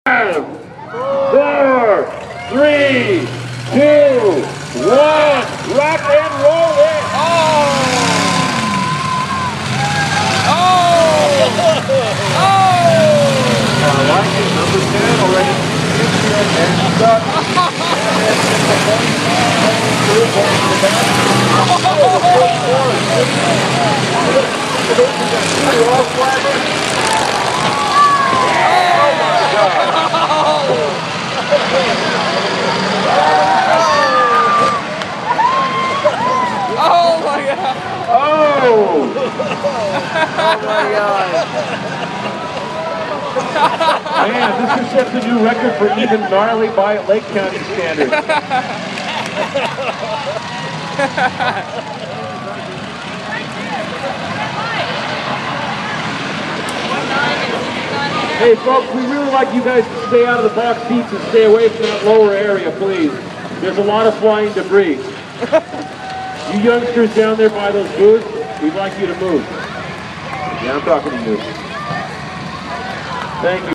5, 4, 3, 2, 1. Rock and roll it. I like it. Number 10 already and stuck. Oh my God! Oh! Oh my God! Man, this has set the new record for even gnarly by Lake County standards. Hey folks, we really like you guys to stay out of the box seats and stay away from that lower area, please. There's a lot of flying debris. You youngsters down there by those booths, we'd like you to move. Yeah, I'm talking to you. Thank you.